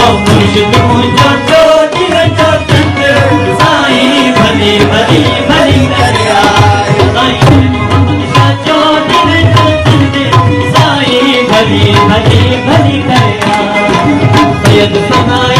मुर्शिद मुंहिंजो चोटी वेठो चंड साईं भली भली भली करे आयो साईं मोहम्मद शाह चोटी वेठो चंड साईं भली भली भली करे आयो सैयद